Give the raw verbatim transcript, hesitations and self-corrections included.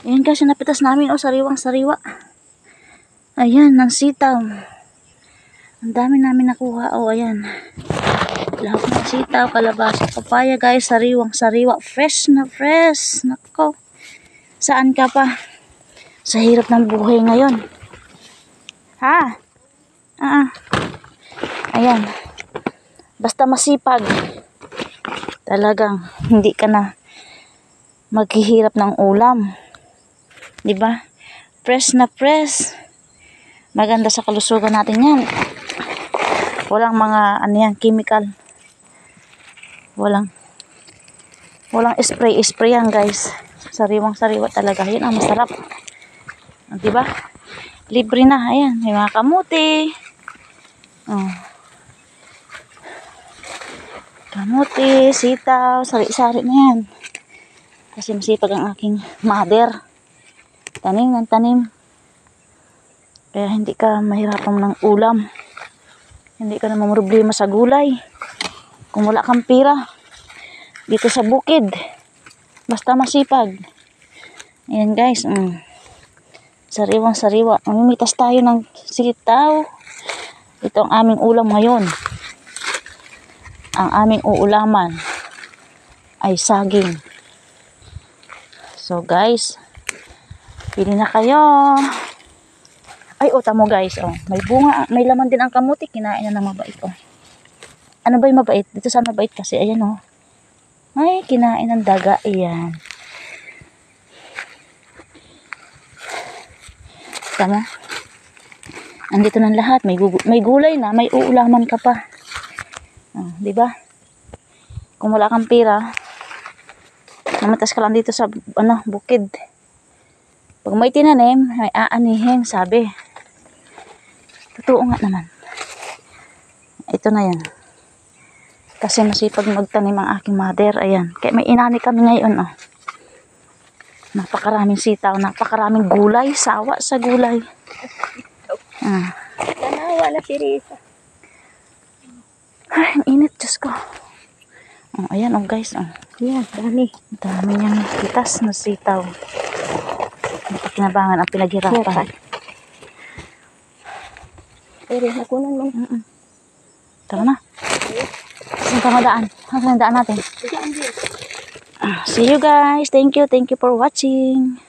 Ayan guys, yung napitas namin. Oh, sariwang sariwa. Ayan, ng sitaw. Ang dami namin nakuha. Oh, ayan. Lahat ng sitaw, kalabasa, papaya guys. Sariwang sariwa. Fresh na fresh. Nako. Saan ka pa? Sa hirap ng buhay ngayon. Ha? Ah. Ayan. Basta masipag. Talagang hindi ka na maghihirap ng ulam. 'Di ba? Fresh na fresh. Maganda sa kalusugan natin 'yan. Walang mga ano yan, chemical. Walang walang spray-spray yan, guys. Sariwang sariwa talaga. 'Yun ang masarap. 'Di ba? Libre na. Ayan, may mga kamuti. Oh. Kamuti, sitaw, sari-sari na yan. Kasi masipag ang aking mother. Tanim ng tanim. Kaya hindi ka mahirapan ng ulam. Hindi ka na mamroblema sa gulay. Kung wala kang pira, dito sa bukid. Basta masipag. Ayan guys. Mm. Sariwang sariwa. Mamimitas tayo ng sitaw. Ito ang aming ulam ngayon. Ang aming uulaman ay saging. So guys, pili na kayo. Ay, oh, tamo guys, oh. May bunga, may laman din ang kamuti. Kinain na ng mabait, oh. Ano ba yung mabait? Dito sa mabait kasi, ayan, oh. Ay, kinain ng daga, ayan. Tama? Andito ng lahat. May, may gulay na, may uulaman ka pa. Oh, di ba? Kung wala kang pira, namatas ka lang dito sa ano, bukid. Pag may tinanim, may aanihin, sabi. Totoo nga naman. Ito na yan. Kasi masipag magtanim ang aking mother. Ayan. Kaya may inani kami ngayon, oh. Napakaraming sitaw, napakaraming gulay, sawa sa gulay. Ah. Tanawa na si Risa. Ay, ang init, Diyos ko. Oh, ayan, oh guys, oh. Yan, dami. Dami niyang pitas na sitaw. Napakinabangan ang pinaghirapan. Pero nakunan mo. Mm -mm. Tara na. Saan ka madaan? Saan daan natin? Ah, see you guys. Thank you. Thank you for watching.